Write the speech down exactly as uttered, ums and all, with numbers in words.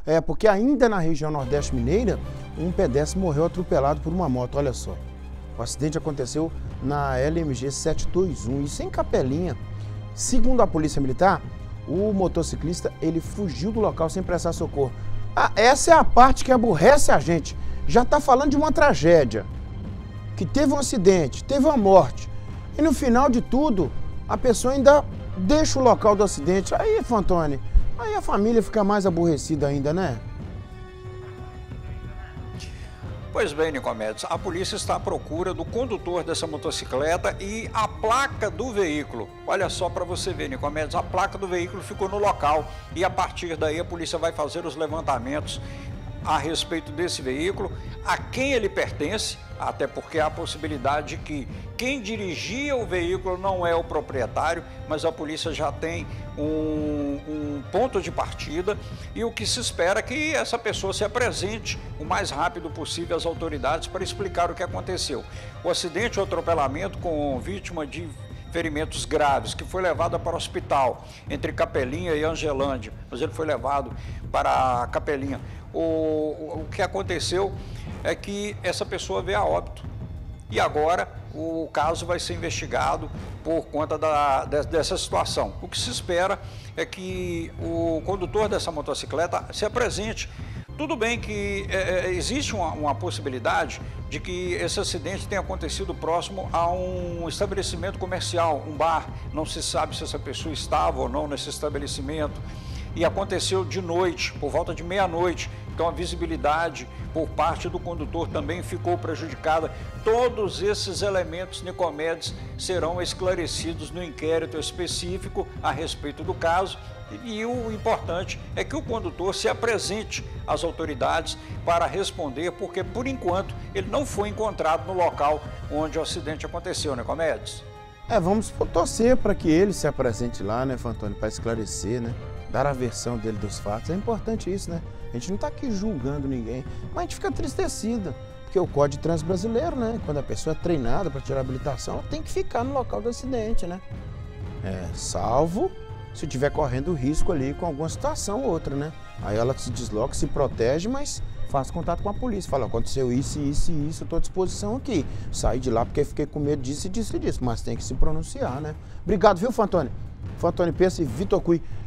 É, porque ainda na região Nordeste Mineira, um pedestre morreu atropelado por uma moto, olha só. O acidente aconteceu na L M G setecentos e vinte e um, isso em Capelinha. Segundo a Polícia Militar, o motociclista ele fugiu do local sem prestar socorro. Ah, essa é a parte que aborrece a gente. Já está falando de uma tragédia, que teve um acidente, teve uma morte. E no final de tudo, a pessoa ainda deixa o local do acidente. Aí, Fantoni, aí a família fica mais aborrecida ainda, né? Pois bem, Nicomedes, a polícia está à procura do condutor dessa motocicleta e a placa do veículo. Olha só para você ver, Nicomedes, a placa do veículo ficou no local e a partir daí a polícia vai fazer os levantamentos a respeito desse veículo, a quem ele pertence, até porque há a possibilidade de que quem dirigia o veículo não é o proprietário, mas a polícia já tem um, um ponto de partida e o que se espera é que essa pessoa se apresente o mais rápido possível às autoridades para explicar o que aconteceu. O acidente, o atropelamento com vítima de ferimentos graves, que foi levado para o hospital entre Capelinha e Angelândia, mas ele foi levado para Capelinha. O, o, o que aconteceu é que essa pessoa veio a óbito e agora o caso vai ser investigado por conta da, de, dessa situação. O que se espera é que o condutor dessa motocicleta se apresente. Tudo bem que é, existe uma, uma possibilidade de que esse acidente tenha acontecido próximo a um estabelecimento comercial, um bar. Não se sabe se essa pessoa estava ou não nesse estabelecimento. E aconteceu de noite, por volta de meia-noite. Então a visibilidade por parte do condutor também ficou prejudicada. Todos esses elementos, Nicomedes, serão esclarecidos no inquérito específico a respeito do caso. E o importante é que o condutor se apresente às autoridades para responder, porque por enquanto ele não foi encontrado no local onde o acidente aconteceu, né, Nicomedes? É, vamos torcer para que ele se apresente lá, né, Fantoni, para esclarecer, né? Dar a versão dele dos fatos. É importante isso, né? A gente não está aqui julgando ninguém, mas a gente fica entristecido, porque o Código de Trânsito Brasileiro, né? Quando a pessoa é treinada para tirar a habilitação, ela tem que ficar no local do acidente, né? É, salvo se estiver correndo risco ali com alguma situação ou outra, né? Aí ela se desloca, se protege, mas faz contato com a polícia. Fala, aconteceu isso, isso e isso, eu estou à disposição aqui. Saí de lá porque fiquei com medo disso e disso e disso, mas tem que se pronunciar, né? Obrigado, viu, Fantoni? Fantoni Pensa e Vitor Cui.